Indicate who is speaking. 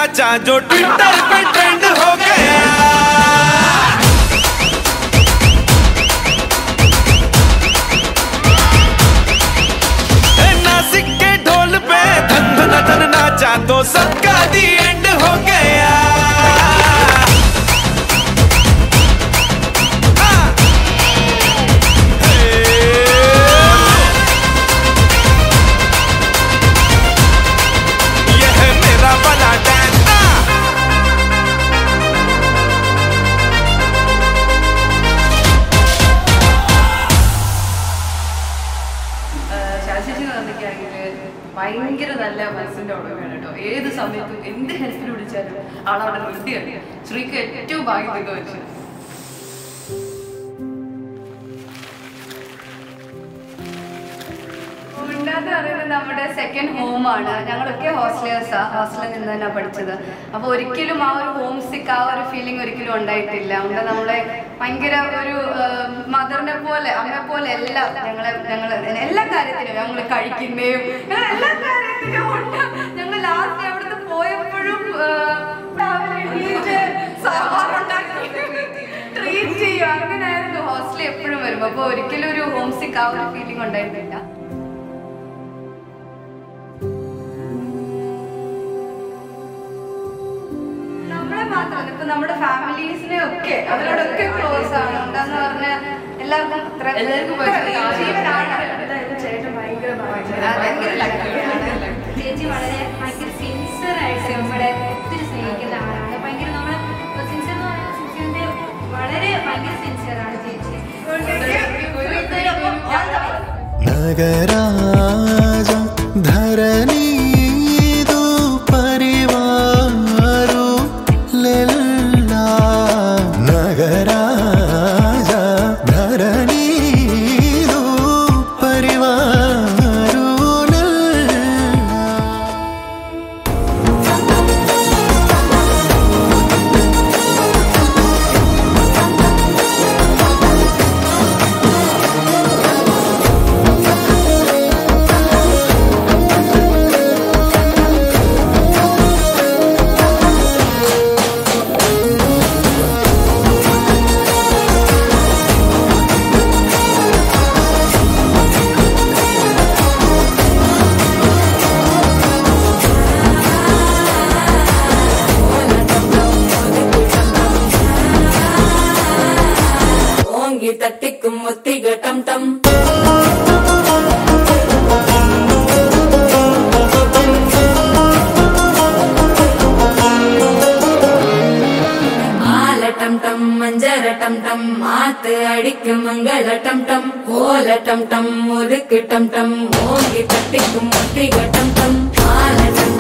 Speaker 1: चाचा जो ट्विटर पे ट्रेंड हो गया। नासिक के ढोल पे धन धन धन नाचा तो सबका दी एंड हो गया।
Speaker 2: ഭയങ്കര നല്ല മനസ്സിന്റെ ഉടമയാണ് കേട്ടോ. ഏത് സമയത്തും എന്ത് ഹെൽപ്പിന് വിളിച്ചാലും ആളവിടെ നിർത്തിയാണ്. ശ്രീക്ക് ഏറ്റവും ഭാഗ്യം വെച്ചു.
Speaker 3: ഉണ്ടാന്ന് പറയുന്നത് നമ്മുടെ സെക്കൻഡ് ഹോമാണ്. ഞങ്ങളൊക്കെ ഹോസ്റ്റലിൽ നിന്ന് തന്നെ പഠിച്ചത്. അപ്പോൾ ഒരിക്കലും ആ ഒരു ഹോം സിക്ക് ആ ഒരു ഫീലിംഗ് ഒരിക്കലും ഉണ്ടായിട്ടില്ല. അവിടെ നമ്മളെ ഭയങ്കര ഒരു മദറിനെ പോലെ അമ്മയെ പോലെ എല്ലാം ഞങ്ങൾ എല്ലാ കാര്യത്തിലും ഞങ്ങൾ കഴിക്കുന്നതും എല്ലാ കാര്യത്തിലും ഉണ്ട്. ഞങ്ങൾ ലാസ്റ്റ് അവിടുന്ന് പോയപ്പോഴും ട്രീറ്റ് ചെയ്യും. അങ്ങനെയായിരുന്നു ഹോസ്റ്റലിൽ എപ്പോഴും വരും. അപ്പോൾ ഒരിക്കലും ഒരു ഹോം സിക്ക് ആ ഒരു ഫീലിംഗ് ഉണ്ടായിരുന്നില്ല. മാത്രമല്ല ഇപ്പൊ നമ്മുടെ ഫാമിലീസിനെ ഒക്കെ അവരോടൊക്കെ ക്ലോസ് ആണ്. എന്താന്ന് പറഞ്ഞാൽ എല്ലാവർക്കും
Speaker 4: ചേച്ചി വളരെ ഭയങ്കര സിൻസിയർ ആയിട്ട് നമ്മളെ ഒത്തിരി സ്നേഹിക്കുന്ന ആളാണ്. ഭയങ്കര നമ്മളെ സിൻസിയർ എന്ന് പറയുന്നത് സിൻസിയറിന്റെ വളരെ ഭയങ്കര സിൻസിയർ ആണ് ചേച്ചി.
Speaker 5: നഗരാജ ധരണി
Speaker 6: തട്ടിക്കും ഒത്തിക ടം ടം ആലട്ടം ടം മഞ്ചര ടം ടം മാത്ത് അടിക്കും മംഗള ടം ടം ഓല ടം ടം മുറുക്ക് ടം ടം ഓങ്കി തട്ടിക്കും ഒത്തിക ടം ടം ആലട്ടം